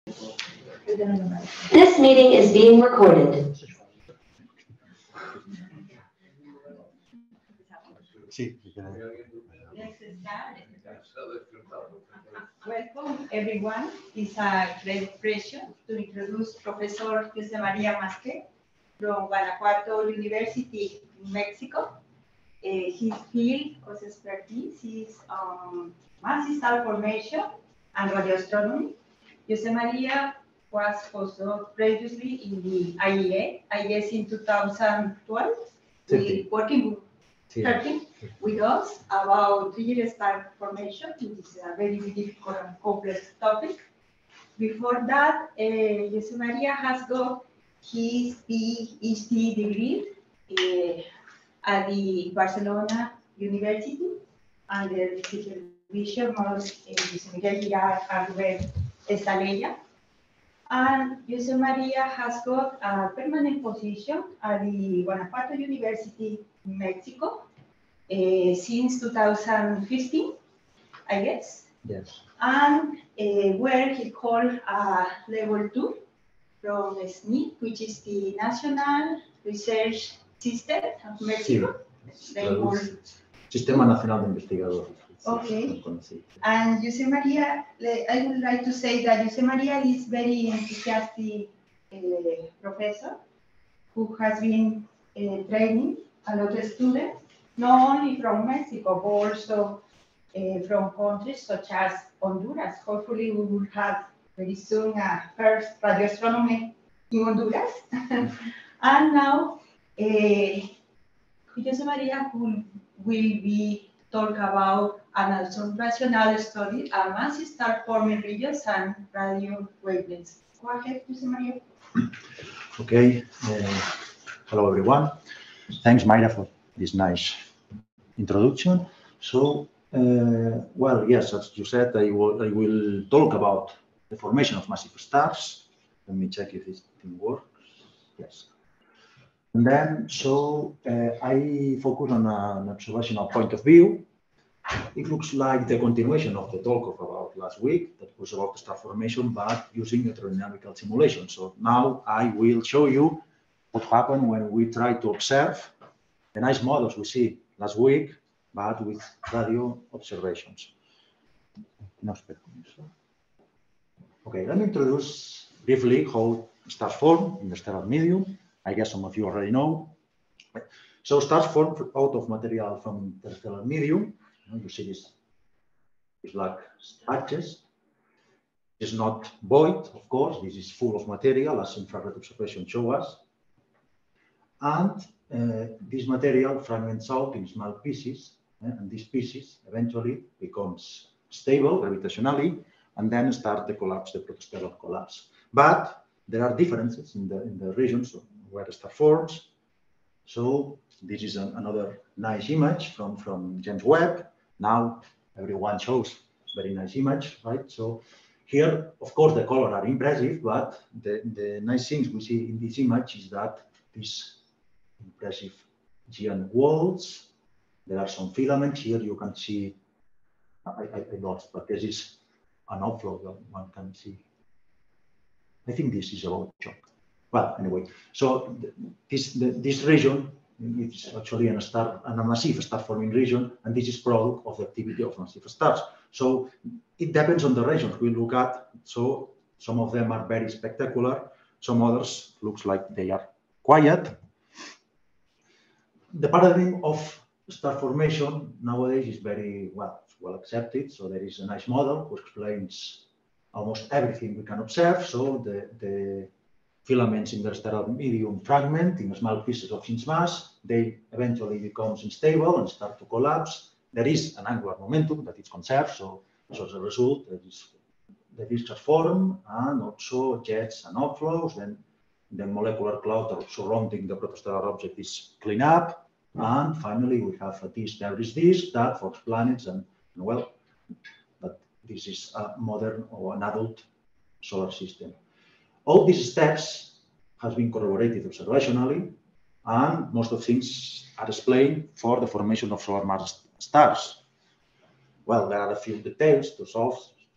This meeting is being recorded. Welcome, everyone. It's a great pleasure to introduce Professor Josep Maria Masque from Guanajuato University, Mexico. His field of expertise is massive star formation and radioastronomy. Josep Maria was postdoc previously in the IEA, I guess in 2012, working 13 with us about 3-year star formation, which is a very difficult and complex topic. Before that, Josep Maria has got his PhD degree at the Barcelona University under the supervision of Josep Maria Masque Estaleya. And Josep Maria has got a permanent position at the Guanajuato University, Mexico, since 2015, I guess. Yes. And where he called level 2 from SNI, which is the National Research System of Mexico. Sí. Sistema Nacional de Investigadores. Okay. And Josep Maria, I would like to say that Josep Maria is very enthusiastic professor who has been training a lot of students, not only from Mexico, but also from countries such as Honduras. Hopefully, we will have very soon a first radio astronomy in Honduras. And now, Josep Maria will be talk about an observational study of massive star forming regions and radio wavelengths. Go ahead, Josep Maria. Okay. Hello, everyone. Thanks, Mayra, for this nice introduction. So, well, yes, as you said, I will talk about the formation of massive stars. Let me check if this thing works. Yes. And then, so I focus on an observational point of view. It looks like the continuation of the talk of about last week that was about star formation, but using electrodynamical simulation. So now I will show you what happened when we try to observe the nice models we see last week, but with radio observations. Okay, let me introduce briefly how stars form in the stellar medium. I guess some of you already know. So stars form out of material from the stellar medium. You see these black patches. It's not void, of course. This is full of material, as infrared observation show us. And this material fragments out in small pieces, and these pieces eventually becomes stable gravitationally, and then start the collapse, the protostellar collapse. But there are differences in the regions where the star forms. So this is another nice image from James Webb. Now everyone shows very nice image, right? So here, of course, the colors are impressive, but the nice things we see in this image is that these impressive giant walls. There are some filaments here. You can see. I lost, but this is an outflow that one can see. I think this is about shock. Well, anyway, so this region is actually a massive star-forming region, and this is product of the activity of massive stars. So it depends on the regions we look at. So some of them are very spectacular. Some others looks like they are quiet. The paradigm of star formation nowadays is very well accepted. So there is a nice model which explains almost everything we can observe. So the filaments in the stellar medium fragment in small pieces of inch mass. They eventually become unstable and start to collapse. There is an angular momentum that is conserved. So as a result, the disks form and also jets and outflows. Then the molecular cloud surrounding the protostellar object is cleaned up. And finally, we have a disk. There is this that forms planets and well, but this is a modern or an adult solar system. All these steps has been corroborated observationally, and most of things are explained for the formation of solar mass stars. Well, there are a few details to solve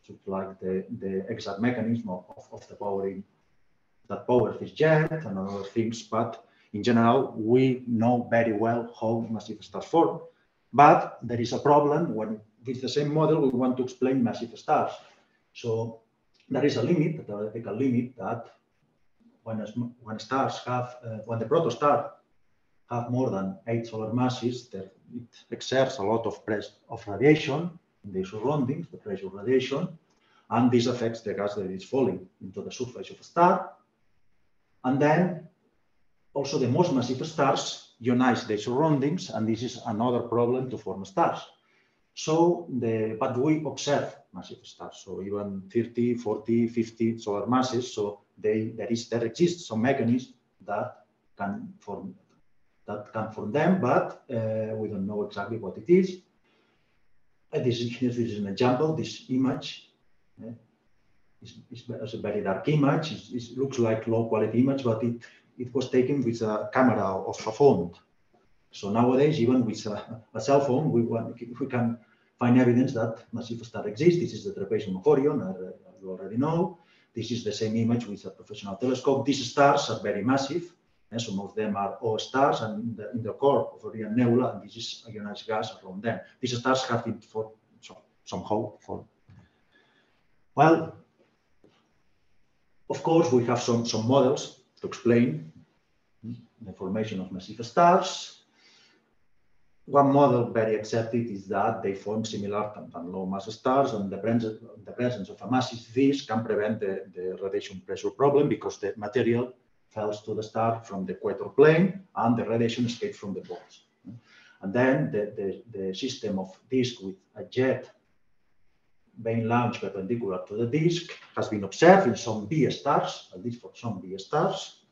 So it's like the exact mechanism of the powering that powers this jet and other things. But in general, we know very well how massive stars form. But there is a problem when with the same model we want to explain massive stars. So there is a limit, a theoretical limit, that when stars have, when the protostar have more than 8 solar masses, it exerts a lot of radiation in the surroundings, the pressure radiation, and this affects the gas that is falling into the surface of a star. And then also the most massive stars ionize the surroundings, and this is another problem to form stars. So, but we observe massive stars, so even 30, 40, 50 solar masses. So there exists some mechanism that can form them, but we don't know exactly what it is. This is an example. This image is a very dark image. It looks like low quality image, but it was taken with a camera of a phone. So nowadays, even with a cell phone, we can find evidence that massive stars exist. This is the trapezium of Orion, you already know. This is the same image with a professional telescope. These stars are very massive. And some of them are O stars, and in the core of Orion Nebula, and this is ionized gas around them. These stars have been somehow formed. Well, of course, we have some models to explain the formation of massive stars. One model very accepted is that they form similar than low mass stars, and the presence of a massive disk can prevent the radiation pressure problem because the material falls to the star from the equator plane and the radiation escapes from the poles. And then the system of disk with a jet being launched perpendicular to the disk has been observed in some B stars, at least for some B stars.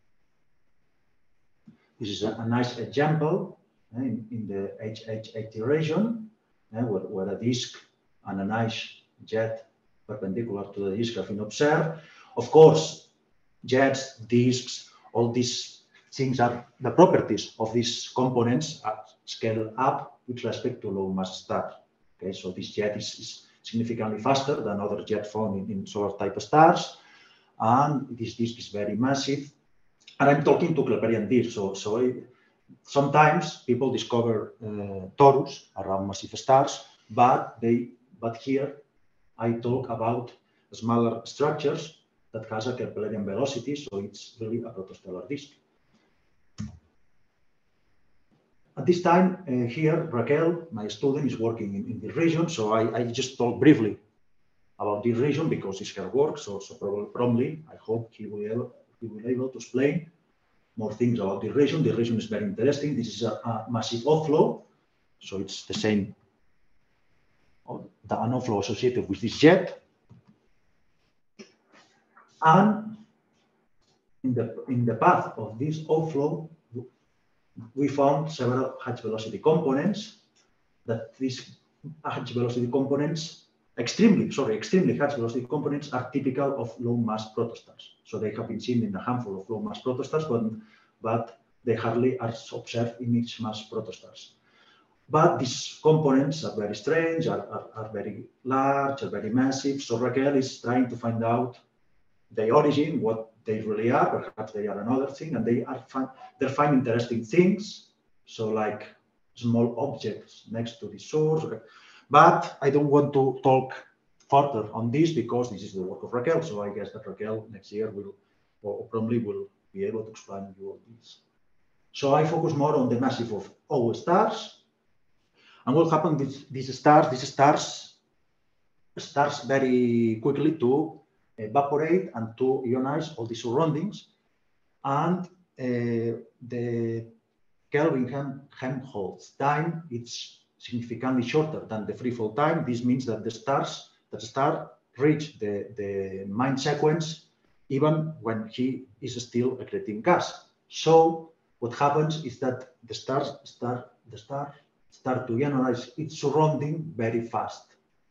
This is a nice example in the HH80 region, where a disk and a nice jet perpendicular to the disk have been observed. Of course, jets, disks, all these things are the properties of these components are scaled up with respect to low mass stars. Okay, so this jet is significantly faster than other jets found in solar type stars, and this disk is very massive. And I'm talking to Keplerian disks, so sometimes people discover torus around massive stars, but here I talk about smaller structures that has a Keplerian velocity, so it's really a protostellar disk. At this time, here, Raquel, my student, is working in this region, so I just talk briefly about this region because it's her work, so probably, I hope he will be able to explain more things about the region. The region is very interesting. This is a massive outflow, so it's the same, an outflow associated with this jet. And in the path of this outflow, we found several H velocity components. That these H velocity components, extremely H velocity components, are typical of low mass protostars. So they have been seen in a handful of low mass protostars, but they hardly are observed in mixed mass protostars. But these components are very strange, are very large, are very massive. So Raquel is trying to find out the origin, what they really are. Perhaps they are another thing, and they find interesting things. So like small objects next to the source. But I don't want to talk further on this because this is the work of Raquel. So I guess that Raquel next year probably will be able to explain you all this. So I focus more on the massive of O stars. And what happened with these stars? These stars starts very quickly to evaporate and to ionize all the surroundings. And the Kelvin-Helmholtz time is significantly shorter than the free fall time. This means that the star reach the main sequence even when he is still accreting gas. So what happens is that the stars start to ionize its surrounding very fast.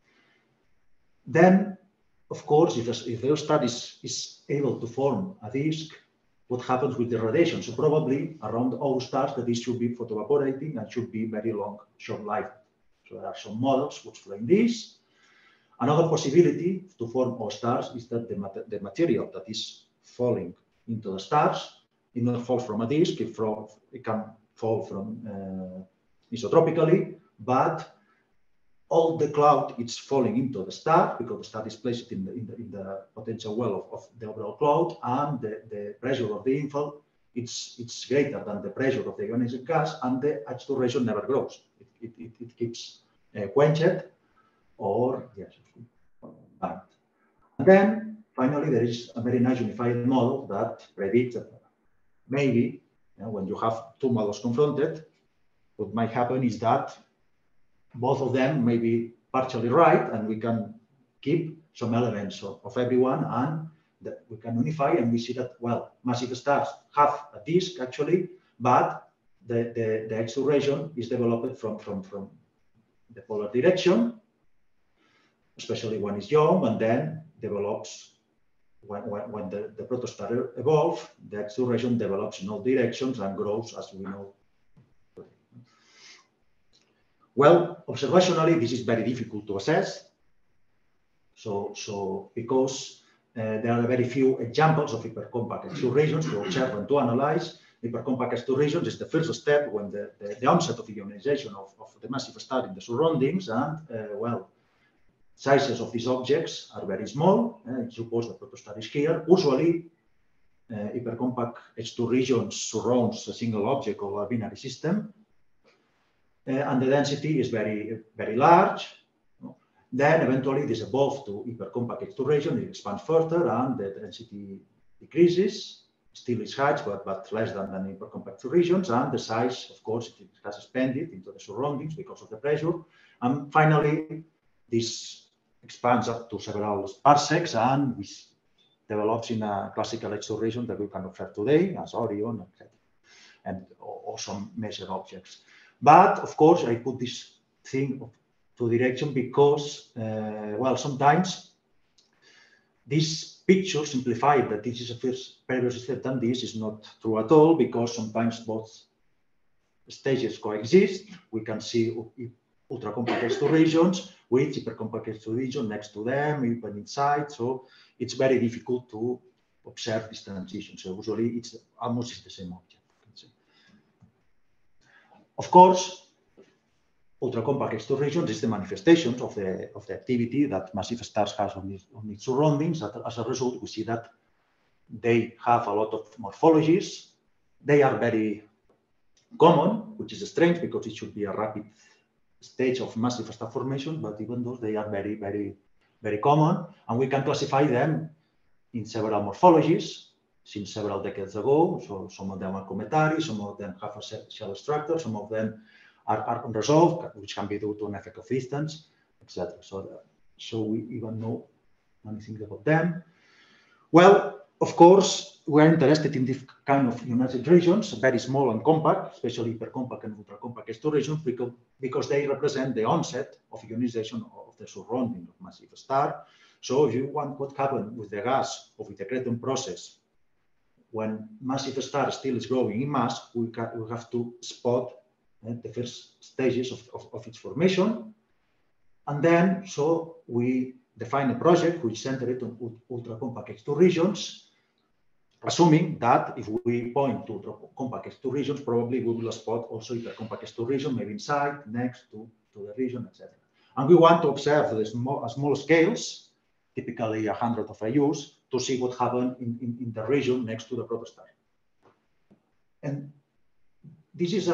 Then, of course, if the star is able to form a disk, what happens with the radiation? So probably around all stars, the disk should be photoevaporating and should be very long, short-lived. So there are some models which explain this. Another possibility to form all stars is that the material that is falling into the stars, it not fall from a disk, it can fall from isotropically, but all the cloud is falling into the star because the star is placed in the potential well of the overall cloud, and the pressure of the infall it's greater than the pressure of the ionized gas, and the H2 ratio never grows. It keeps quenched or yes, burned. And then finally there is a very nice unified model that predicts that maybe when you have two models confronted, what might happen is that both of them may be partially right, and we can keep some elements of everyone, and that we can unify, and we see that, well, massive stars have a disk actually, but the H2 region is developed from the polar direction, especially when it's young, and then develops when the protostar evolve, the H2 region develops in all directions and grows as we know. Well, observationally, this is very difficult to assess. So because there are very few examples of hypercompact H2 regions to observe and to analyze. Hypercompact H2 regions is the first step when the onset of ionization of the massive star in the surroundings, and well, sizes of these objects are very small. Suppose the protostar is here. Usually, hypercompact H2 regions surrounds a single object or a binary system. And the density is very, very large. Then eventually this evolves to hypercompact H2 region, it expands further, and the density decreases. Still is high, but less than hypercompact regions, and the size, of course, it has expanded into the surroundings because of the pressure. And finally, this expands up to several parsecs, and this develops in a classical H2 region that we can observe today, as Orion, etc., and or some measured objects. But of course, I put this thing to direction because, well, sometimes this picture simplified that this is a first previous step and this is not true at all, because sometimes both stages coexist. We can see ultra-compact H2 regions with hypercompact H2 region next to them, even inside. So it's very difficult to observe this transition. So usually it's almost the same object. Of course, ultra-compact H2 regions is the manifestation of the activity that massive stars has on its surroundings. As a result, we see that they have a lot of morphologies. They are very common, which is strange because it should be a rapid stage of massive star formation, but even though they are very, very, very common, and we can classify them in several morphologies since several decades ago. So some of them are cometary, some of them have a shell structure, some of them are unresolved, which can be due to an effect of distance, etc. So we even know many things about them. Well, of course, we're interested in this kind of ionized regions, very small and compact, especially hypercompact and ultracompact H2 regions, because they represent the onset of ionization of the surrounding of massive star. So if you want what happened with the gas or with the Cretan process, when massive star still is growing in mass, we have to spot the first stages of its formation. And then, so we define a project which centered on ultra-compact H2 regions, assuming that if we point to ultra-compact H2 regions, probably we will spot also hypercompact H2 region, maybe inside, next to the region, etc. And we want to observe the small scales, typically 100 of IUs, to see what happened in the region next to the protostar. And this is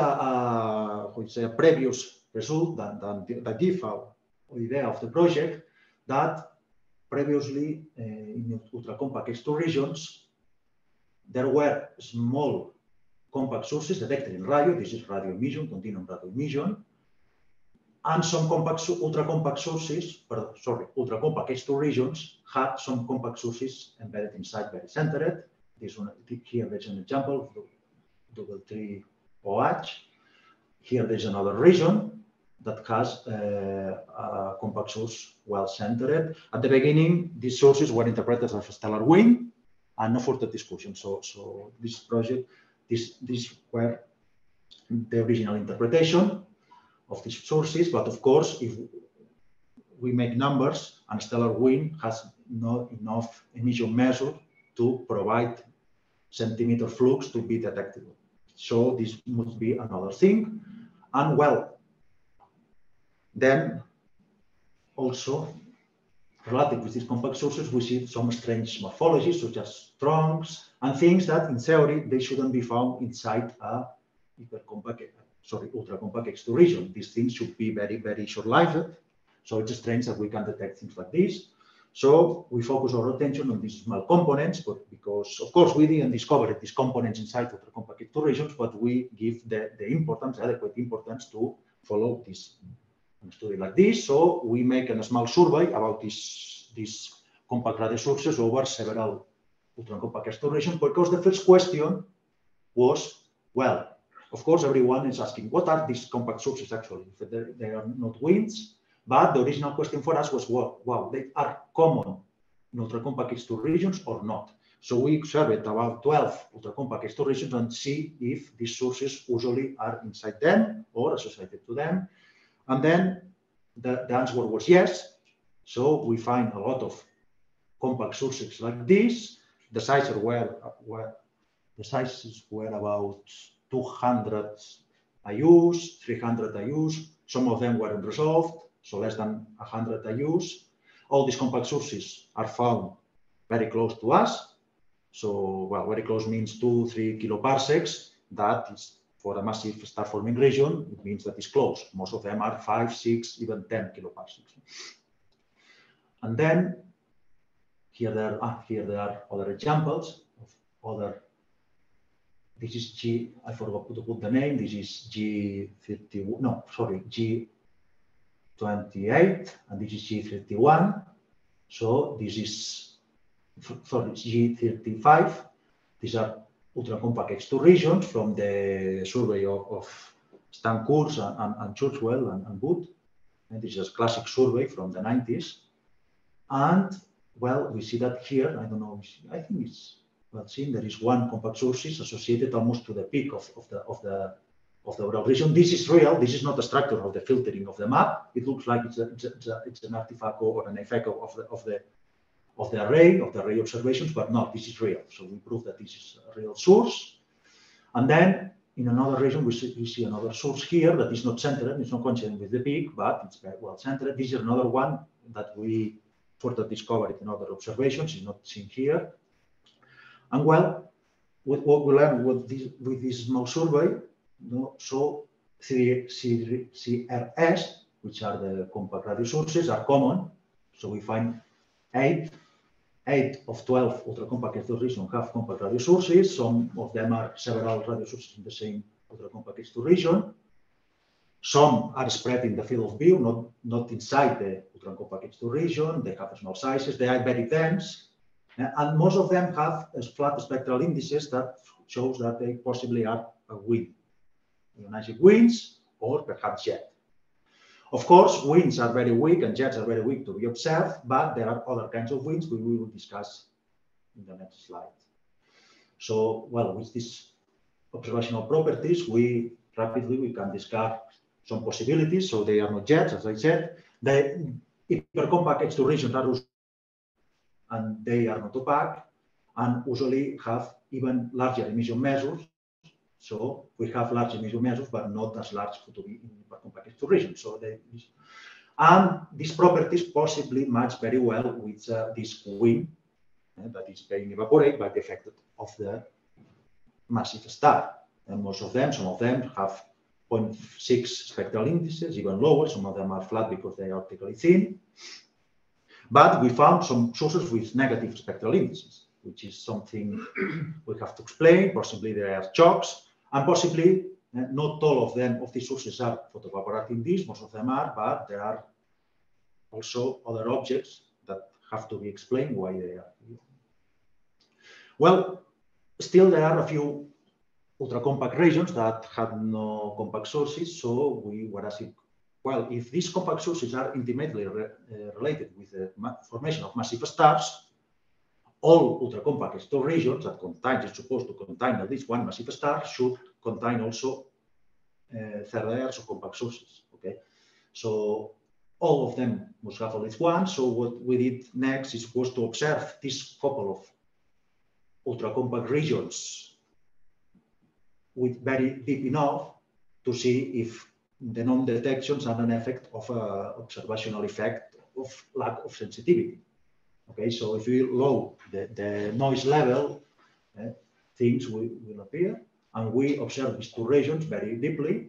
a previous result that give an idea of the project, that previously in ultra-compact H2 regions, there were small compact sources detected in radio. This is radio emission, continuum radio emission, and some ultra-compact sources, ultra-compact H2 regions had some compact sources embedded inside, very centered. This one here, there's an example of double 3 OH. Here there's another region that has a compact source well centered. At the beginning, these sources were interpreted as a stellar wind and no further discussion. So this project, these were the original interpretation of these sources. But of course, if we make numbers, and stellar wind has not enough emission measure to provide centimeter flux to be detectable. So this must be another thing. And well, then also related with these compact sources, we see some strange morphologies, such as trunks and things that in theory they shouldn't be found inside a ultra-compact X2 region. These things should be very, very short-lived. So it's strange that we can detect things like this. So we focus our attention on these small components, but because, of course, we didn't discover these components inside ultra-compact X2 regions, but we give the adequate importance to follow this study like this. So we make a small survey about these compact radio sources over several ultra-compact X2 regions, because the first question was, well, of course, everyone is asking, what are these compact sources actually? If they are not winds. But the original question for us was, well, wow, they are common in ultra-compact X2 regions or not? So we observed about 12 ultra-compact X2 regions and see if these sources usually are inside them or associated to them. And then the answer was yes. So we find a lot of compact sources like this. The sizes were about 200 IUs, 300 IUs. Some of them weren't resolved, so less than 100 IUs. All these compact sources are found very close to us. So, well, very close means 2-3 kiloparsecs. That is, for a massive star-forming region, it means that it's close. Most of them are 5, 6, even 10 kiloparsecs. And then here there are other examples of other. This is I forgot to put the name. This is G28, and this is G31. So this is, G35. These are ultra-compact X2 regions from the survey of Stan Kurz and Churchwell and Wood. And this is a classic survey from the 90s. And, well, we see that here, I don't know, I think it's, well, seen there is one compact source associated almost to the peak of the overall region. This is real. This is not a structure of the filtering of the map. It looks like it's an artifact or an effect of the array observations, but no, this is real. So we prove that this is a real source. And then in another region, we see another source here that is not centered. It's not coincident with the peak, but it's very well centered. This is another one that we further discovered in other observations. It's not seen here. And well, what we learned with this small survey, so CRS, which are the compact radio sources, are common. So we find 8 of 12 ultra-compact X2 regions have compact radio sources. Some of them are several radio sources in the same ultra-compact X2 region. Some are spread in the field of view, not inside the ultra-compact X2 region. They have small sizes. They are very dense. And most of them have flat spectral indices that shows that they possibly are a wind, ionized winds, or perhaps jet. Of course, winds are very weak and jets are very weak to be observed, but there are other kinds of winds we will discuss in the next slide. So, well, with these observational properties, we can discard some possibilities. So they are not jets, as I said. The hypercompact X2 regions are, and they are not opaque, and usually have even larger emission measures. So we have large emission measures, but not as large to be in hypercompact X2 regions. So and these properties possibly match very well with this wind that is being evaporated by the effect of the massive star. And most of them, some of them have 0.6 spectral indices, even lower. Some of them are flat because they are optically thin. But we found some sources with negative spectral indices, which is something we have to explain. Possibly they are chokes, and possibly not all of them, of these sources, are photoevaporating this. Most of them are, but there are also other objects that have to be explained why they are here. Well, still there are a few ultra-compact regions that have no compact sources, so we were asking, well, if these compact sources are intimately related with the formation of massive stars, all ultra-compact X2 regions that is supposed to contain at least one massive star should contain also third layers of compact sources. Okay, so all of them must have at least one. So what we did next was to observe this couple of ultra-compact regions with very deep enough to see if the non-detections are an effect of an observational effect of lack of sensitivity. Okay, so if we lower the noise level, things will appear, and we observe these two regions very deeply,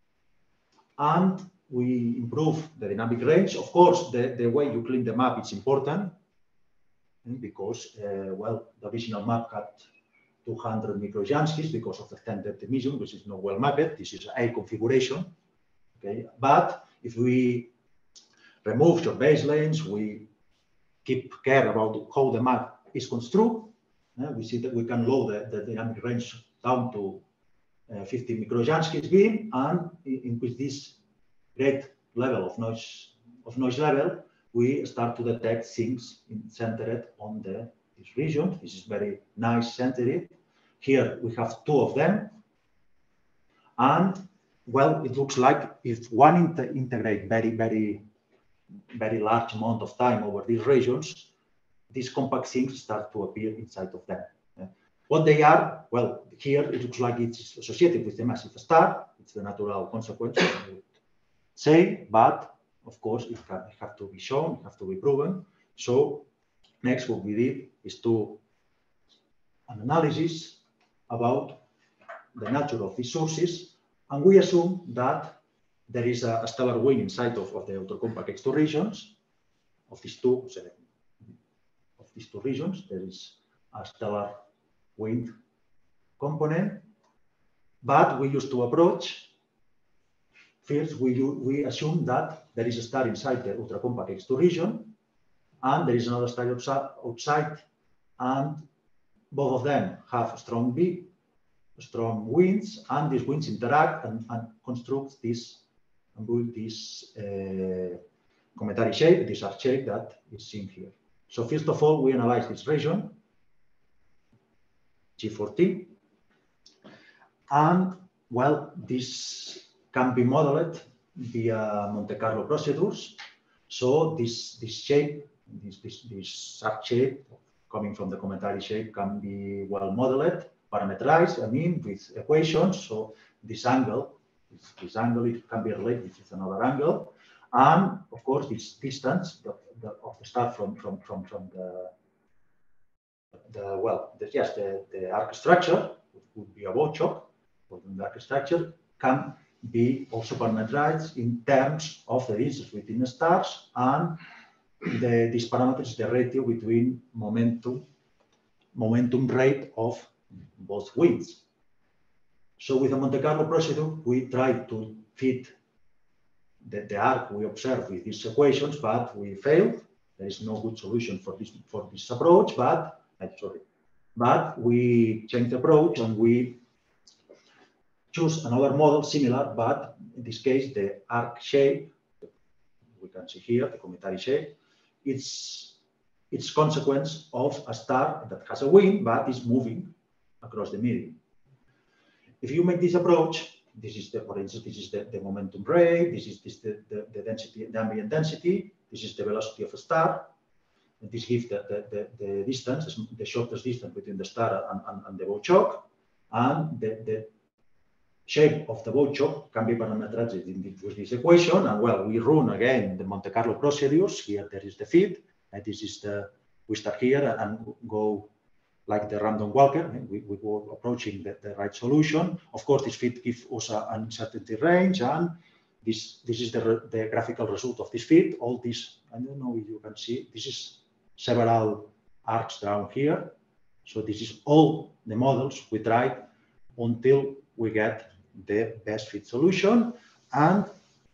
and we improve the dynamic range. Of course, the way you clean the map is important, because, well, the original map had 200 microjanskis because of the extended emission, which is not well mapped. This is a configuration. Okay, but if we remove your baselines, we keep care about how the map is constructed, we see that we can lower the dynamic range down to 50 microjanskis beam, and with this great level of noise level, we start to detect things centered on this region. This is very nice centered. Here we have two of them, and well, it looks like if one integrate very large amount of time over these regions, these compact things start to appear inside of them. What they are, well, here it looks like it's associated with the massive star. It's the natural consequence, I would say, but of course it have to be shown, it have to be proven. So next what we did is to an analysis about the nature of these sources, and we assume that there is a stellar wind inside of the ultra-compact X2 regions. Of these two regions, there is a stellar wind component, but we used to approach. First, we assume that there is a star inside the ultra-compact X2 region, and there is another star outside, and both of them have strong winds, and these winds interact and construct this and build this cometary shape, this arc shape that is seen here. So first of all, we analyze this region, G14, and well, this can be modeled via Monte Carlo procedures. So this shape, this arc shape coming from the cometary shape can be well modeled, parameterized, I mean, with equations. So this angle, it can be related with another angle, and of course this distance of the star from the arc structure would be a Bochok, or the arc structure can be also parameterized in terms of the distance between the stars, and this parameter is the ratio between momentum rate of both winds. So with the Monte Carlo procedure, we try to fit the arc we observe with these equations, but we failed. There is no good solution for this approach, but we changed the approach and we choose another model similar, but in this case, the arc shape, we can see here, the cometary shape, it's consequence of a star that has a wind, but is moving across the medium. If you make this approach, this is for instance, this is the momentum rate, this is the density, the ambient density, this is the velocity of a star, and this gives the distance, the shortest distance between the star and the Bochok, and the shape of the Bochok can be parameterized with this equation. And well, we run again the Monte Carlo procedures. Here there is the feed, and this is we start here and go like the random walker. We go approaching the right solution. Of course, this feed gives us an uncertainty range, and this is the graphical result of this feed. All this, I don't know if you can see, this is several arcs down here. So this is all the models we tried until we get the best fit solution. And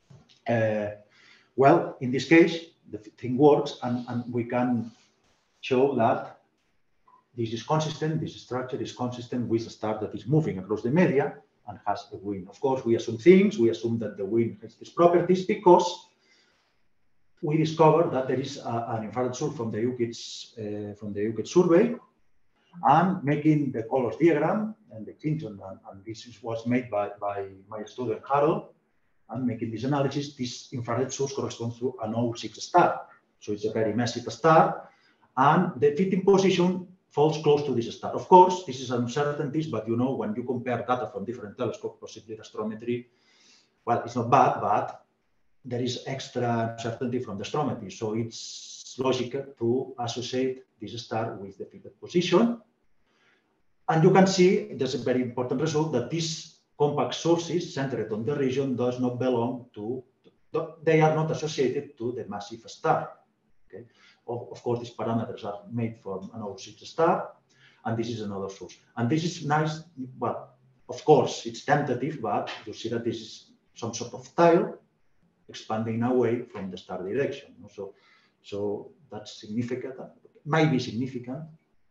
well, in this case, the thing works, and we can show that this is consistent, this structure is consistent with a star that is moving across the media and has a wind. Of course, we assume things. We assume that the wind has these properties because we discovered that there is an infrared source from the UKIT survey, and making the colors diagram and the Clinton, and this was made by my student Harold. and making this analysis, this infrared source corresponds to an O6 star. So it's a very massive star, and the fitting position falls close to this star. Of course, this is uncertainties, but you know, when you compare data from different telescopes, possibly astrometry, well, it's not bad, but there is extra uncertainty from the astrometry. So it's logical to associate this star with the fitted position. And you can see there's a very important result that these compact sources centered on the region does not belong to, they are not associated to the massive star. Okay. Of course, these parameters are made from an O6 star, and this is another source. And this is nice, well, of course, it's tentative, but you see that this is some sort of tile expanding away from the star direction. So that's significant, might be significant.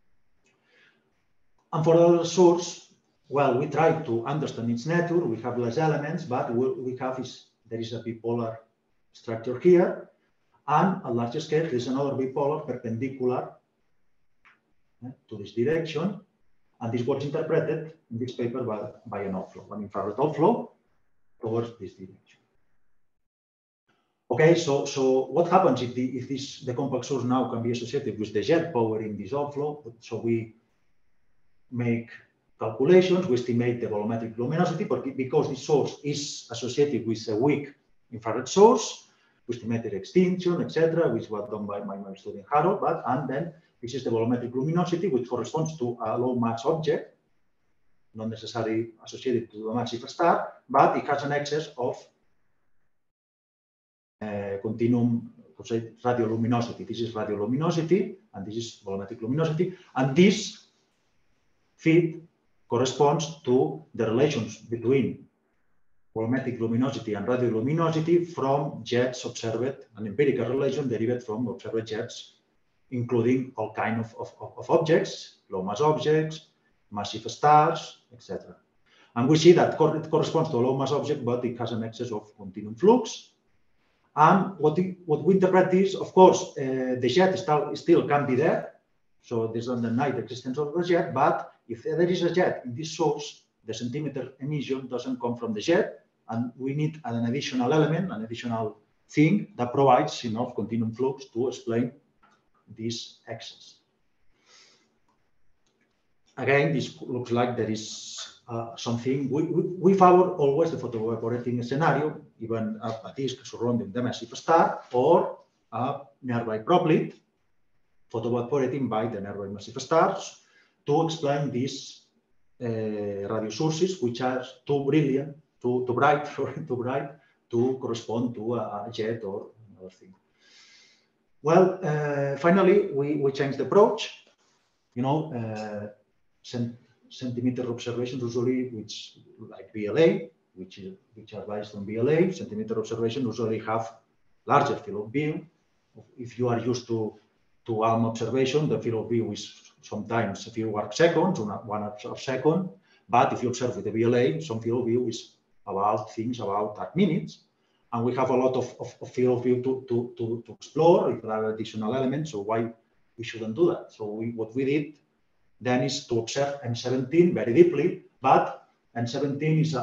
And for other source, well, we try to understand its nature. We have less elements, but we have there is a bipolar structure here. And at larger scale, there is another bipolar perpendicular to this direction. And this was interpreted in this paper by an outflow, an infrared outflow towards this direction. Okay, so what happens if the compact source now can be associated with the jet powering this outflow? So we make calculations, we estimate the volumetric luminosity, because this source is associated with a weak infrared source. We estimated extinction, etc., which was done by my student Harold, and then this is the volumetric luminosity, which corresponds to a low mass object, not necessarily associated to a massive star, but it has an excess of continuum, radioluminosity. This is radioluminosity, and this is volumetric luminosity, and this fit corresponds to the relations between volumetric luminosity and radioluminosity from jets observed, an empirical relation derived from observed jets, including all kinds of objects, low mass objects, massive stars, etc. And we see that it corresponds to a low mass object, but it has an excess of continuum flux. And what we interpret is, of course, the jet still can be there. So there's an undenied existence of the jet, but if there is a jet in this source, the centimeter emission doesn't come from the jet, and we need an additional element, an additional thing that provides enough continuum flux to explain this excess. Again, this looks like there is something. We favor always the photo-evaporating scenario, even a disk surrounding the massive star, or a nearby droplet photo-evaporating by the nearby massive stars, to explain these radio sources, which are too brilliant, too bright to correspond to a jet or another thing. Well, finally, we changed the approach. You know, centimeter observations usually, which like BLA, which are based on BLA, centimeter observation usually have larger field of view. If you are used to ALM observation, the field of view is sometimes a few arc seconds, 1 arc second. But if you observe with the BLA, some field of view is about arc minutes. And we have a lot of field of view to explore if there are additional elements. So why we shouldn't do that? So what we did then is to observe M17 very deeply. But M17 is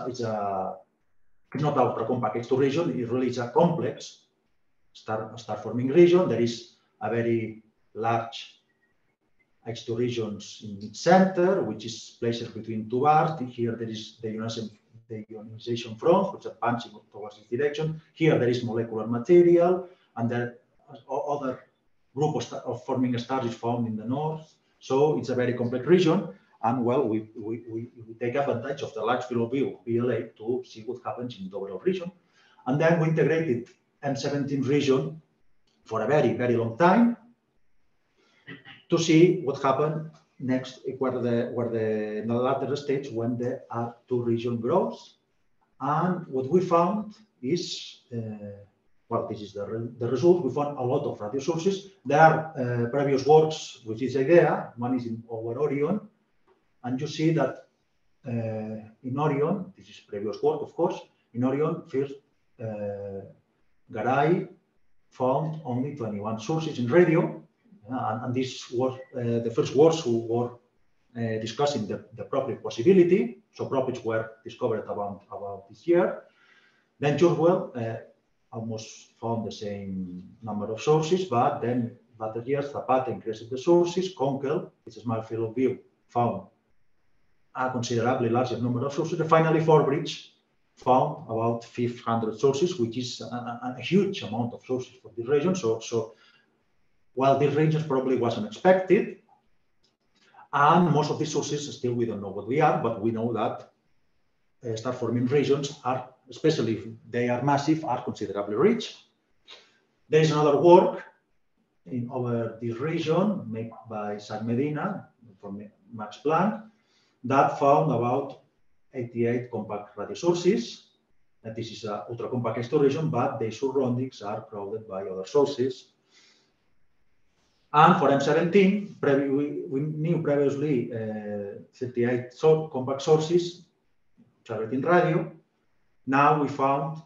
not ultra compact H2 region. It really is a complex star-forming region. There is a very large H2 regions in its center, which is placed between two bars. Here there is the ionization front, which is advancing towards this direction. Here there is molecular material, and there other group of forming stars is found in the north. So it's a very complex region, and well, we take advantage of the large field of view BLA to see what happens in the overall region. And then we integrated M17 region for a very, very long time to see what happened next, where the latter stage when the R2 region grows. And what we found is, well, this is the result. We found a lot of radio sources. There are previous works with this idea. One is in over Orion. And you see that in Orion, this is previous work, of course, in Orion, first Garay found only 21 sources in radio. And this was the first works who were discussing the Proplet possibility. So Proplets were discovered about this year. Then Kurzweil almost found the same number of sources, but then later years, Zapata increased the sources. Konkel, it's a small field of view, found a considerably larger number of sources. And finally, Forbridge found about 500 sources, which is a huge amount of sources for this region. So while this region probably wasn't expected, and most of these sources still we don't know what we are, but we know that star-forming regions are, especially if they are massive, are considerably rich. There is another work over this region made by Isaac Medina from Max Planck that found about 88 compact radio sources. And this is an ultra-compact exploration, but the surroundings are crowded by other sources. And for M17, we knew previously 38 compact sources targeting radio. Now we found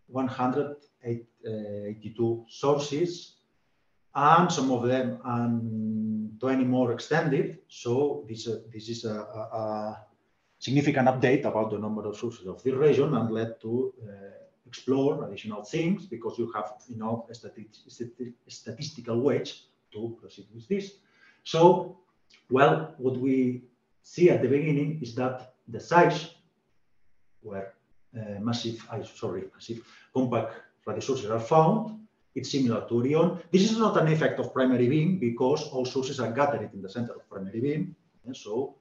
182 sources, and some of them are 20 more extended. So this is a significant update about the number of sources of the region, and led to explore additional things, because you have enough statistical weights to proceed with this. So, well, what we see at the beginning is that the size where massive compact radio sources are found, it's similar to Orion. This is not an effect of primary beam, because all sources are gathered in the center of primary beam. And so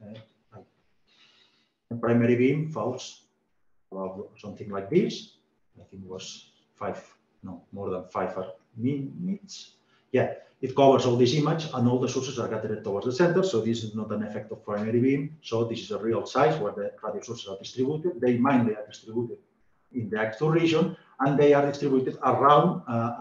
the primary beam falls about something like this. I think it was more than 5 minutes. Yeah, it covers all this image, and all the sources are gathered towards the center. So this is not an effect of primary beam. So this is a real size where the radio sources are distributed. They mainly are distributed in the actual region, and they are distributed around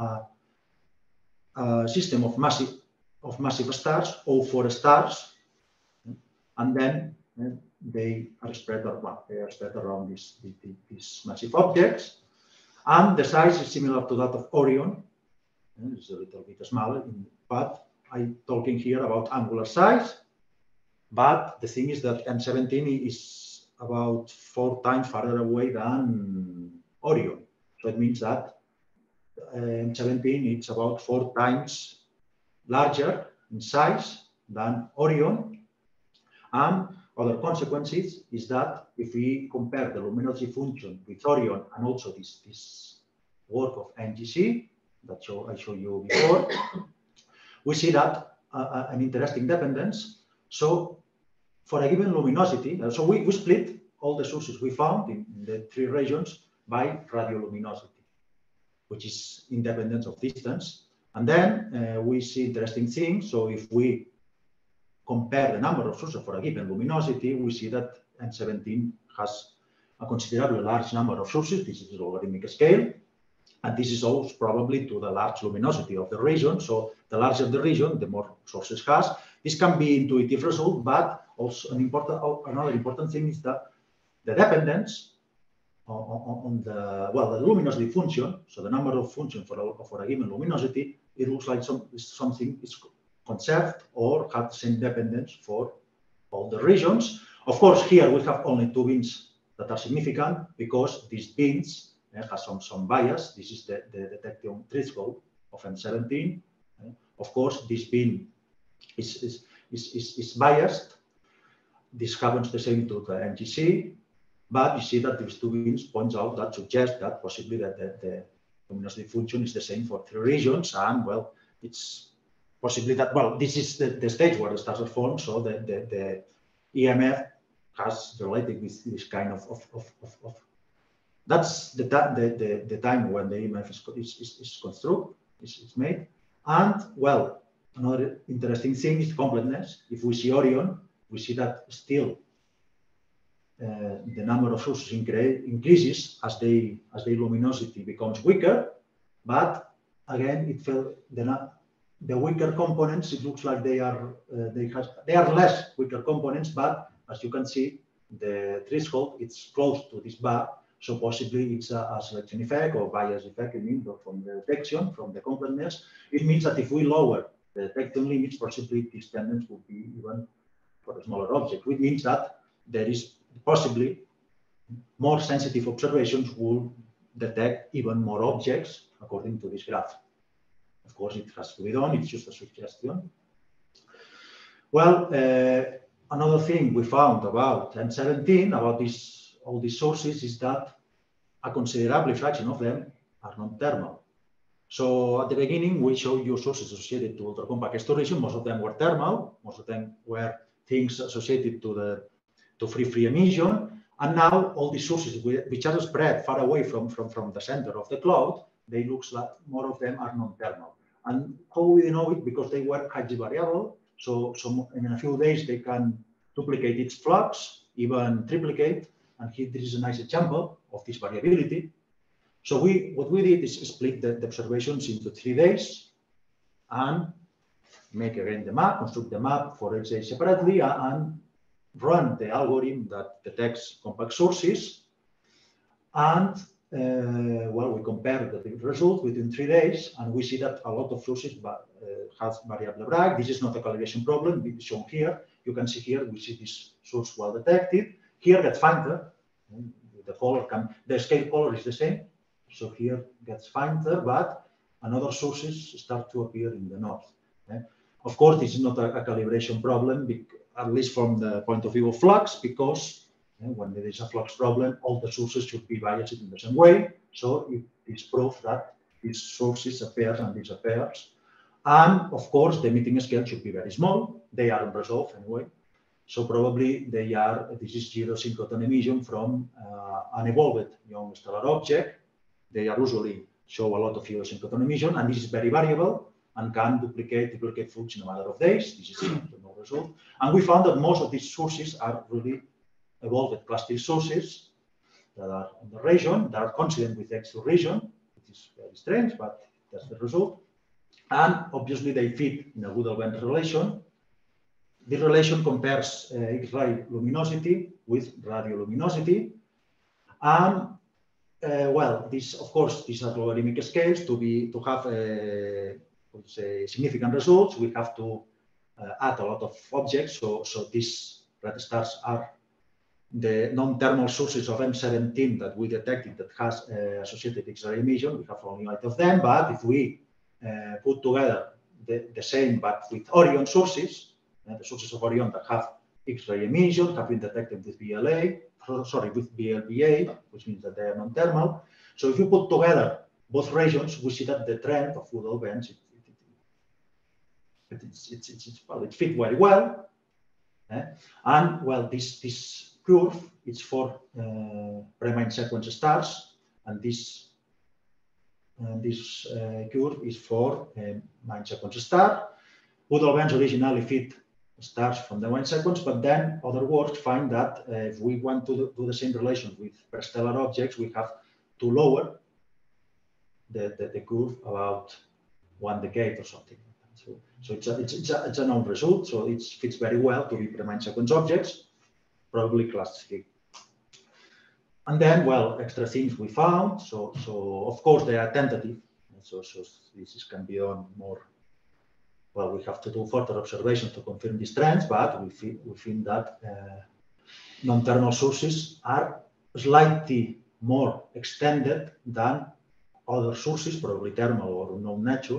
a system of massive stars, or 4 stars, and then they are spread around these massive objects. And the size is similar to that of Orion. It's a little bit smaller, but I'm talking here about angular size. But the thing is that M17 is about 4 times farther away than Orion. So it means that M17 is about 4 times larger in size than Orion. And other consequences is that if we compare the luminosity function with Orion, and also this work of NGC that I showed you before, we see that an interesting dependence. So for a given luminosity, so we split all the sources we found in the 3 regions by radioluminosity, which is independence of distance. And then we see interesting things. So if we compare the number of sources for a given luminosity, we see that M17 has a considerably large number of sources. This is a logarithmic scale. And this is owed probably to the large luminosity of the region. So the larger the region, the more sources has. This can be intuitive result, but also another important thing is that the dependence on the luminosity function. So the number of functions for a given luminosity, it looks like something is conserved or have the same dependence for all the regions. Of course, here we have only 2 beams that are significant, because these beams has some bias. This is the detection threshold of M17. Of course, this beam is biased. This happens the same to the NGC, but you see that these 2 beams points out that suggest that possibly that the luminosity function is the same for 3 regions, and well, it's possibly that, well, this is the stage where the stars are formed, so the EMF has related with this kind of that's the time when the EMF is constructed, is made. And well, another interesting thing is completeness. If we see Orion, we see that still the number of sources increases as the luminosity becomes weaker, but again, the weaker components, it looks like they are less weaker components, but as you can see, the threshold, it's close to this bar. So possibly it's a selection effect or bias effect, from the detection, from the completeness. It means that if we lower the detection limits, possibly this tendence would be even for a smaller object, which means that there is possibly more sensitive observations will detect even more objects according to this graph. Of course, it has to be done. It's just a suggestion. Well, another thing we found about M17, about all these sources, is that a considerable fraction of them are non-thermal. So at the beginning, we showed you sources associated to ultra-compact restoration. Most of them were thermal. Most of them were things associated to free emission. And now all these sources, which are spread far away from the center of the cloud, they look like more of them are non-thermal. And how we know it? Because they were highly variable. So in a few days, they can duplicate its flux, even triplicate. And here, this is a nice example of this variability. So what we did is split the observations into 3 days and make again the map, construct the map for each day separately, and run the algorithm that detects compact sources. And well, we compare the result within 3 days, and we see that a lot of sources has variable bragg. This is not a calibration problem. It's shown here. You can see here, we see this source well detected. Here gets fainter. The scale color is the same. So here gets fainter, but another sources start to appear in the north. Of course, this is not a calibration problem, at least from the point of view of flux, because when there is a flux problem, all the sources should be biased in the same way. So it is proof that these sources appears and disappears. And of course, the emitting scale should be very small. They are unresolved anyway. So probably this is zero synchrotron emission from an evolved young stellar object. They are usually show a lot of zero synchrotron emission, and this is very variable and can duplicate flux in a matter of days. This is no result. And we found that most of these sources are really evolved cluster sources that are in the region, that are coincident with the X2 region, which is very strange, but that's the result. And obviously they fit in a Woodall-Benz relation. This relation compares X-ray luminosity with radioluminosity. And well, of course, these are logarithmic scales. To have significant results, we have to add a lot of objects. So these red stars are the non-thermal sources of M17 that we detected that has associated X-ray emission. We have only 8 of them, but if we put together the same but with Orion sources, the sources of Orion that have X-ray emission have been detected with with BLBA, which means that they are non-thermal. So if you put together both regions, we see that the trend of Woodall-Benz it fit very well. And well, this curve is for prime sequence stars, and this curve is for main sequence star. Woodall-Benz originally fit stars from the main sequence, but then other works find that if we want to do the same relation with stellar objects, we have to lower the curve about 1 decade or something. So it's a known result. So it fits very well to be prime sequence objects, probably class 3. And then, well, extra things we found. So of course they are tentative. So this can be done more. Well, we have to do further observations to confirm these trends, but we think that non-thermal sources are slightly more extended than other sources, probably thermal or unknown nature.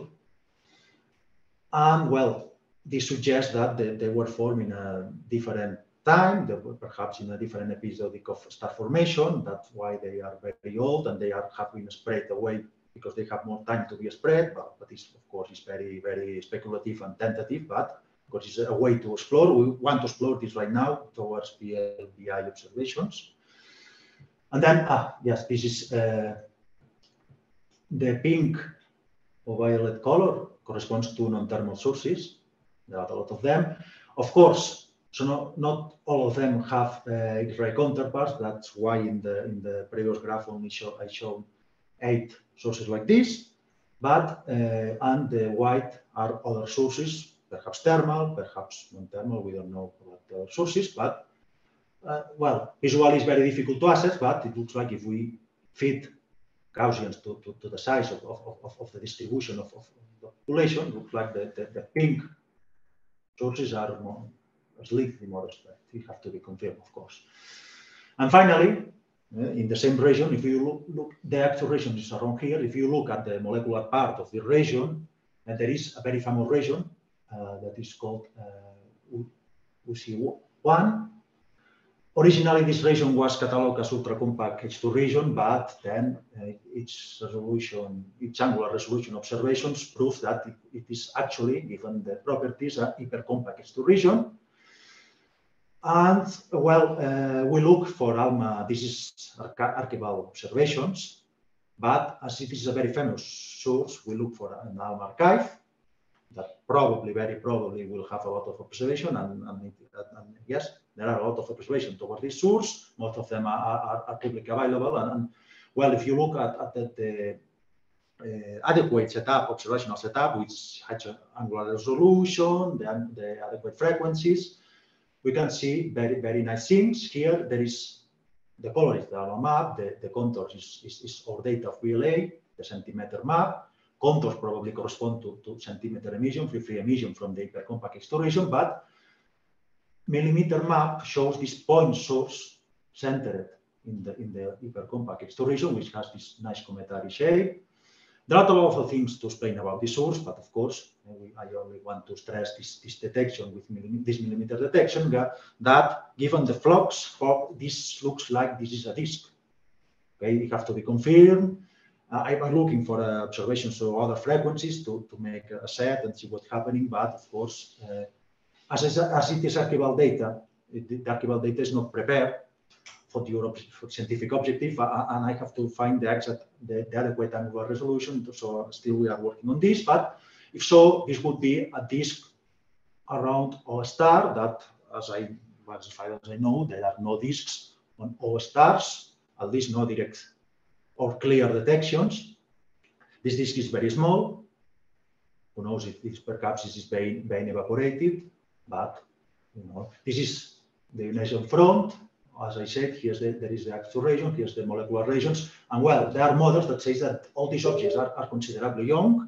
And well, this suggests that they were formed in a different time, perhaps in a different episodic of star formation. That's why they are very old, and they have been spread away because they have more time to be spread. But this, of course, is very, very speculative and tentative. But because it's a way to explore, we want to explore this right now towards BLBI observations. And then, yes, this is the pink or violet color corresponds to non-thermal sources. There are a lot of them. Of course, so not all of them have X-ray counterparts. That's why in the previous graph only I showed 8 sources like this. But and the white are other sources, perhaps thermal, perhaps non-thermal. We don't know about the other sources, but well, visually it's very difficult to assess. But it looks like if we fit Gaussians to the size of the distribution of the population, it looks like the pink sources are slightly more spread. It have to be confirmed, of course. And finally, in the same region. If you look, the actual region is around here. If you look at the molecular part of the region, there is a very famous region that is called UC1. Originally, this region was catalogued as ultra-compact H2 region, but then its angular resolution observations prove that it is actually, given the properties, a hypercompact H2 region. And well, we look for ALMA. This is archival observations, but as it is a very famous source, we look for an ALMA archive that very probably will have a lot of observation, and yes, there are a lot of observations toward this source. Most of them are publicly available, and well, if you look at the adequate setup, observational setup, which has an angular resolution, the adequate frequencies, we can see very nice things. Here, there is the color is the ALMA map, the contours is our data of VLA, the centimeter map. Contours probably correspond to centimeter emission, free emission from the hypercompact H2 region, but millimeter map shows this point source centered in the hypercompact H2 region, which has this nice cometary shape. There are a lot of things to explain about this source, but of course, I only want to stress this detection with this millimeter detection, that given the flux, this looks like this is a disk. Okay, it has to be confirmed. I'm looking for observations of other frequencies to make a set and see what's happening, but of course, as it is archival data, the archival data is not prepared for scientific objective, and I have to find the adequate angular resolution. So still we are working on this, but if so, this would be a disk around O star that, as far as I know, there are no disks on O stars, at least no direct or clear detections. This disk is very small. Who knows if this perhaps is being evaporated, but this is the ionization front. As I said, there is the actual region, here's the molecular regions, and well, there are models that say that all these objects are considerably young,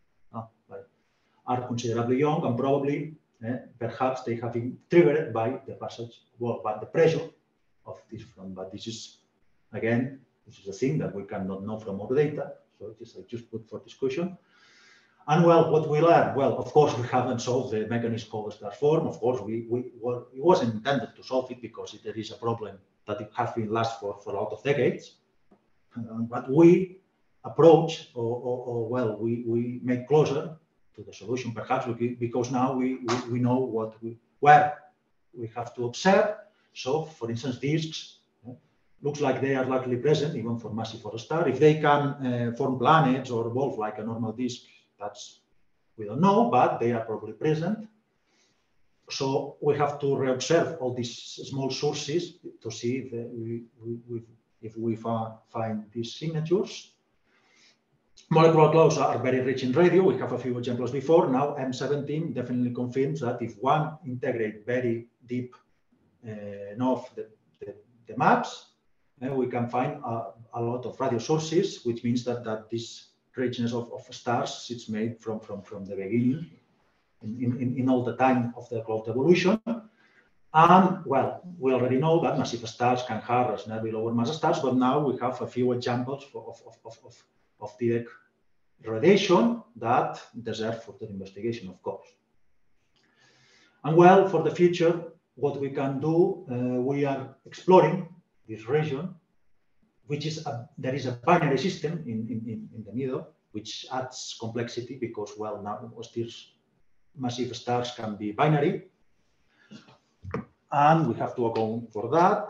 and probably perhaps they have been triggered by the passage, by the pressure of this front. But this is, again, this is a thing that we cannot know from our data, so I just put for discussion. And well, what we learned? Well, of course, we haven't solved the mechanism of star form. Of course, it wasn't intended to solve it because there is a problem that it has been last for a lot of decades. But we approach, we make closer to the solution, perhaps because now we know where we have to observe. So, for instance, disks looks like they are likely present even for massive for a star. If they can form planets or evolve like a normal disk, we don't know, but they are probably present. So we have to reobserve all these small sources to see if we find these signatures. Molecular clouds are very rich in radio. We have a few examples before. Now M17 definitely confirms that if one integrates very deep enough the maps, we can find a lot of radio sources, which means that this richness of stars is made from the beginning in all the time of the cloud evolution. And well, we already know that massive stars can harness very lower mass stars, but now we have a few examples of direct radiation that deserve further investigation, of course. And well, for the future, what we can do, we are exploring this region, which is there is a binary system in the middle, which adds complexity because, well, now these massive stars can be binary, and we have to account for that.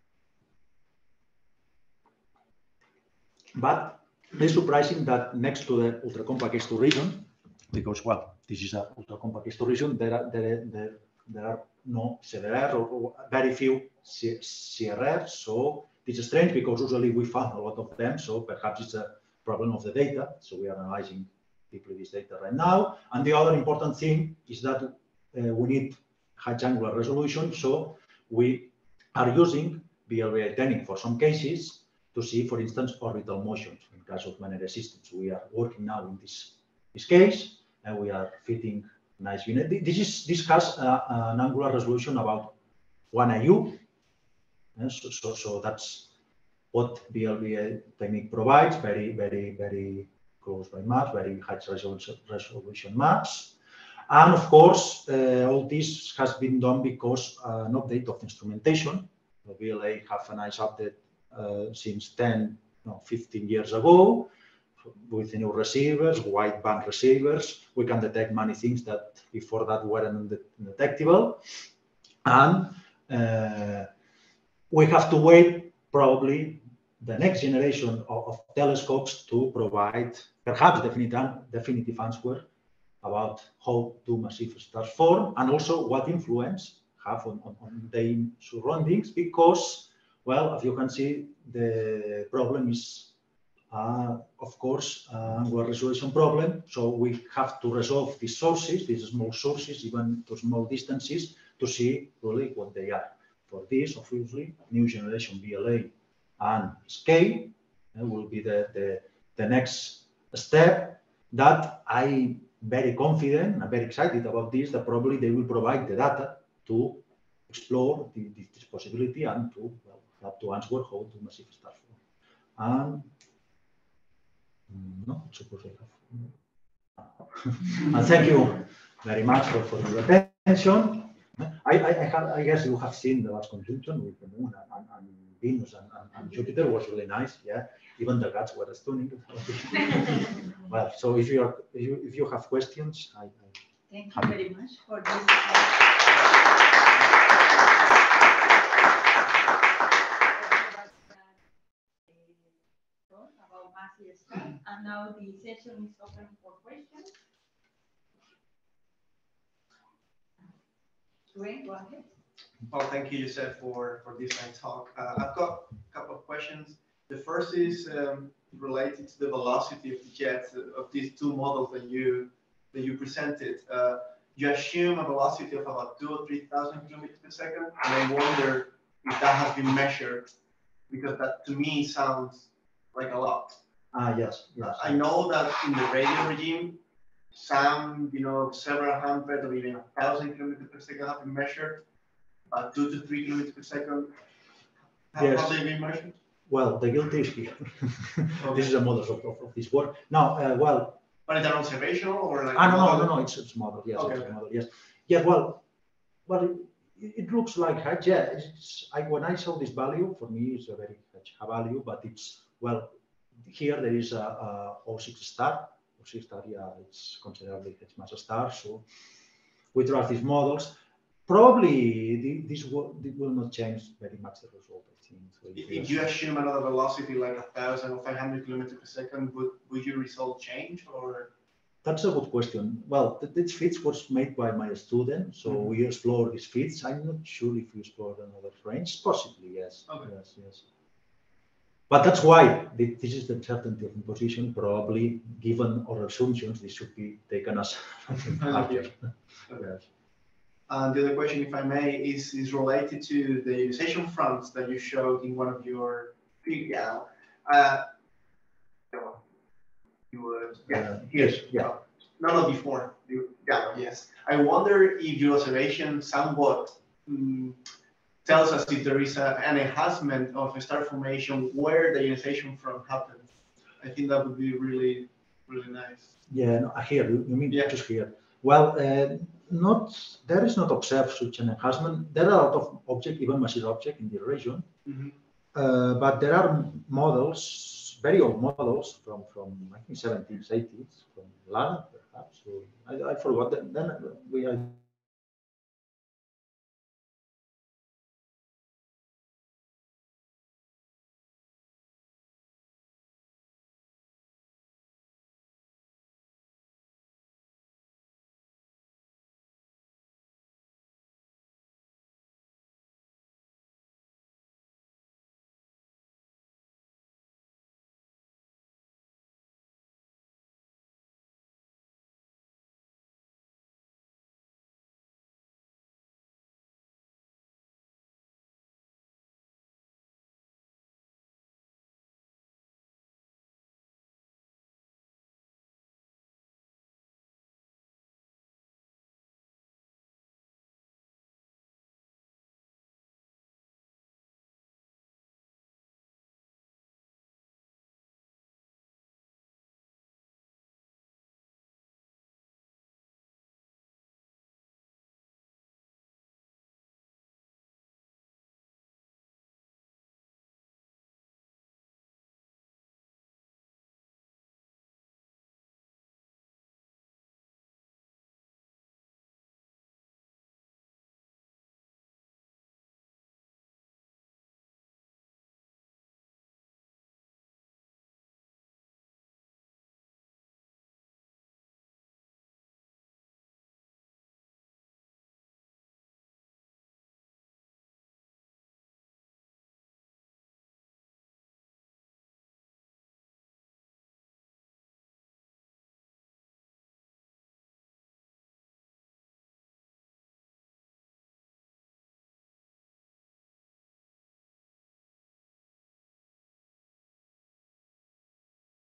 But it's surprising that next to the ultra-compact H2 region, because, well, this is an ultra-compact H2 region, there are no CDR or very few CRRs, so it's strange because usually we found a lot of them, so perhaps it's a problem of the data. So we are analyzing deeply this data right now. And the other important thing is that we need high angular resolution. So we are using VLBI-10 for some cases to see, for instance, orbital motions in case of binary systems. We are working now in this case, and we are fitting nice unit. This has an angular resolution about 1 IU. So that's what VLBA technique provides, very close by maps, very high resolution maps. And of course, all this has been done because an update of instrumentation. The VLA have a nice update since 15 years ago with new receivers, wideband receivers. We can detect many things that before that weren't detectable. And we have to wait probably the next generation of telescopes to provide perhaps definitive answer about how do massive stars form and also what influence have on their surroundings, because, well, as you can see, the problem is, of course, angular resolution problem. So we have to resolve these sources, these small sources, even to small distances, to see really what they are. For this, obviously, new generation VLA and scale will be the next step that I'm very confident, I'm very excited about this, that probably they will provide the data to explore this possibility and to have to answer how to massive stars form. And no, suppose I have. And thank you very much for your attention. I guess you have seen the last conjunction with the Moon and Venus and Jupiter was really nice. Yeah, even the gods were stunning. Well, so if you have questions, Thank you very much for this. About massive stars, and now the session is open for questions. Dwayne, go ahead. Well, thank you, Josep, for this nice talk. I've got a couple of questions. The first is related to the velocity of the jets of these two models that you presented. You assume a velocity of about 2,000 or 3,000 kilometers per second, and I wonder if that has been measured, because that to me sounds like a lot. Yes. I know that in the radio regime, some, several hundred or even 1,000 kilometers per second have been measured. 2 to 3 kilometers per second. Have they been measured? Well, the guilty is here. Okay. This is a model of this work. Now, well. But is that observational or like? No. It's model. Yes, okay. It's a model. Yes. Yeah. Well, it looks like yeah. When I saw this value, for me, it's a very high value, but it's here there is a O6 star. O6 star, yeah, it's considerably much a star. So we trust these models. Probably this will not change very much the result, I think. So if you assume another velocity like 1,000 or 500 kilometers per second, would your result change or? That's a good question. Well, this fits was made by my student, so we explore these fits. I'm not sure if we explore another range. Possibly, yes. Okay. Yes. But that's why this is the uncertainty of imposition. Probably, given our assumptions, this should be taken as larger. Yes. And the other question, if I may, is related to the ionization fronts that you showed in one of your here. Yes. Yeah. No, before. Yes. I wonder if your observation somewhat tells us if there is an enhancement of a star formation where the ionization front happens. I think that would be really, really nice. Yeah, no, here, you mean just here. Well, there is not observed such an enhancement. There are a lot of objects, even massive objects in the region, but there are models, very old models from I think 70s, 80s, from Lana perhaps. So I forgot. Then we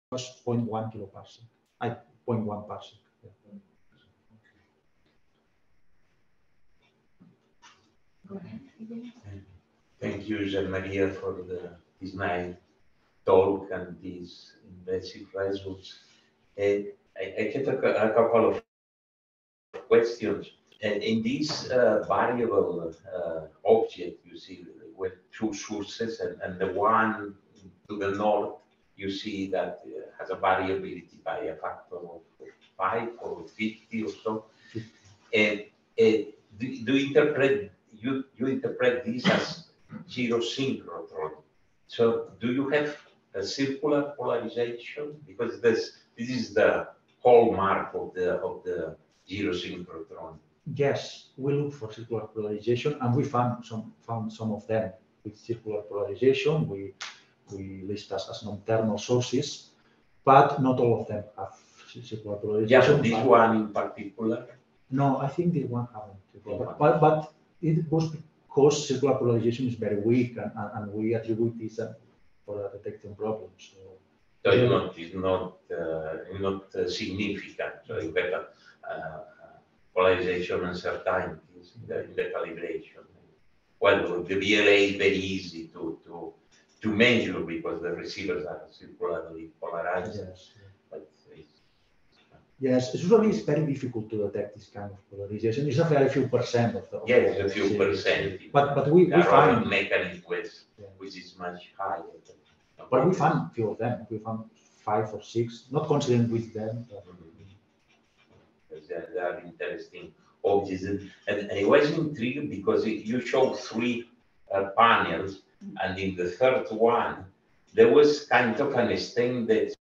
was 0.1 kiloparsec. 0.1 parsec. Yeah. Go ahead. Thank you, Josep Maria, for this nice talk and these impressive results. I get a couple of questions. And in this variable object, you see with two sources, and the one to the north, you see that has a variability by a factor of 5 or 50 or so. And do you interpret this as zero synchrotron? So do you have a circular polarization? Because this is the hallmark of the zero synchrotron. Yes, we look for circular polarization, and we found some of them with circular polarization. We list as nocturnal sources, but not all of them have circular polarization. Yeah, this one in particular. No, I think this one haven't. But it was because circular polarization is very weak, and we attribute this for detecting problems. So it's not significant. So you have a polarization uncertainties in the calibration. Well, the VLA is very easy to measure because the receivers are circularly polarized. Yes. But Yes, usually it's very difficult to detect this kind of polarization. It's a very few percent of the. yes, a few percent. But we find mechanism which is much higher. But we found a few of them. We found 5 or 6, not considering with them. They are interesting objects, and I was intrigued because you showed 3 panels, and in the third one there was kind of an extended